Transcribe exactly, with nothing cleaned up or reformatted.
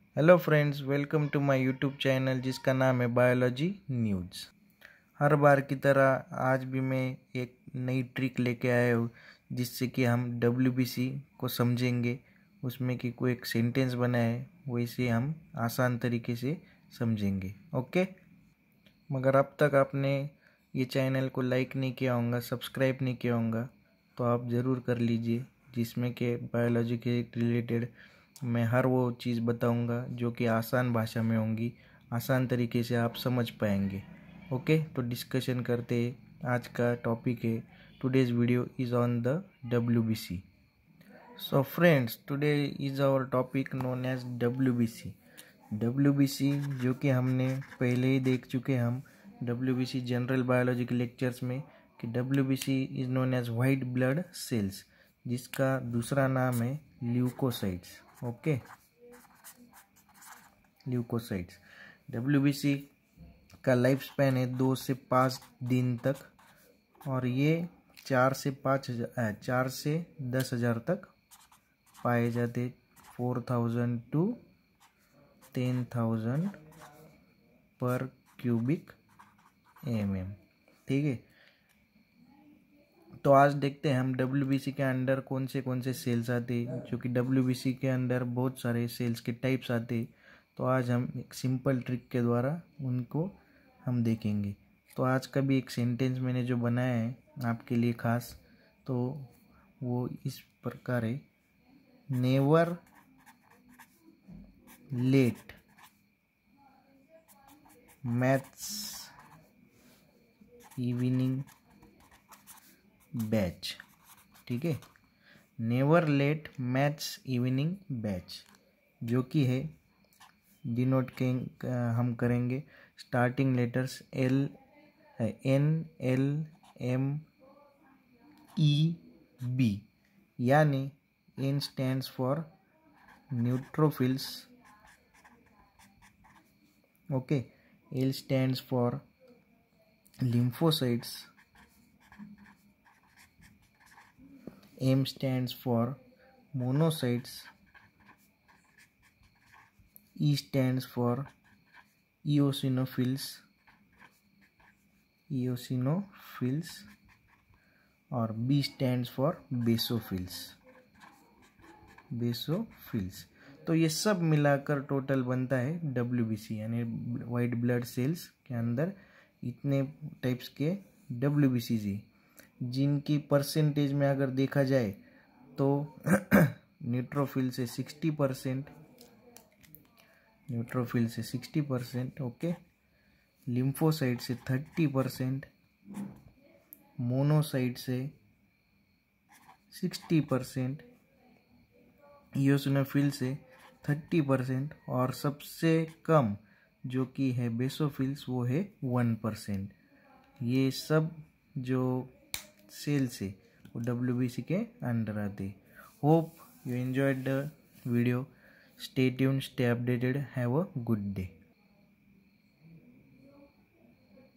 Hello friends, welcome to my YouTube channel जिसका नाम है बायोलॉजी न्यूज़। हर बार की तरह आज भी मैं एक नई ट्रिक लेके आया हूँ जिससे कि हम डब्ल्यूबीसी को समझेंगे। उसमें कि कोई एक सेंटेंस बना है वैसे हम आसान तरीके से समझेंगे। ओके, मगर अब तक आपने ये चैनल को लाइक नहीं किया होगा, सब्सक्राइब नहीं किया होगा तो आप ज़रूर कर लीजिए, जिसमें कि बायोलॉजी के रिलेटेड मैं हर वो चीज़ बताऊंगा जो कि आसान भाषा में होंगी, आसान तरीके से आप समझ पाएंगे। ओके, तो डिस्कशन करते हैं। आज का टॉपिक है, today's video is on the WBC. So friends, today is our topic known as WBC. WBC जो कि हमने पहले ही देख चुके हैं हम डब्ल्यूबीसी जनरल बायोलॉजी के लेक्चर्स में कि WBC is known as white blood cells, जिसका दूसरा नाम है ल्यूकोसाइट्स। Okay, leukocytes. डब्ल्यूबीसी का लाइफ स्पैन है दो से पाँच दिन तक, और ये चार से पाँच हजार चार से दस हजार तक पाए जाते। Four thousand to ten thousand per cubic M M. ठीक है, तो आज देखते हैं हम डब्ल्यूबीसी के अंदर कौन से कौन से सेल्स आते हैं, जो कि डब्ल्यूबीसी के अंदर बहुत सारे सेल्स के टाइप्स आते हैं। तो आज हम एक सिंपल ट्रिक के द्वारा उनको हम देखेंगे। तो आज का भी एक सेंटेंस मैंने जो बनाया है आपके लिए खास, तो वो इस प्रकार है, never let maths evening batch. ठीक है, never let maths evening batch, जो कि है डिनोट के हम करेंगे starting letters L N L M E B, यानी N stands for neutrophils. Okay, L stands for lymphocytes, M stands for monocytes, E stands for eosinophils, eosinophils, और B stands for basophils, basophils। तो ये सब मिलाकर total बनता है WBC, यानी white blood sales के अंदर इतने टाइप्स के डब्ल्यूबीसी जी, जिनकी परसेंटेज में अगर देखा जाए तो न्यूट्रोफिल से सिक्सटी परसेंट, न्यूट्रोफिल से सिक्सटी परसेंट ओके, लिम्फोसाइट से थर्टी परसेंट, मोनोसाइट से सिक्सटी परसेंट, इयोसिनोफिल से थर्टी परसेंट, और सबसे कम जो कि है बेसोफिल्स वो है वन परसेंट। ये सब जो सेल्स है वो डब्ल्यूबीसी के अंडर आते। Hope you enjoyed the video. Stay tuned, stay updated. Have a good day.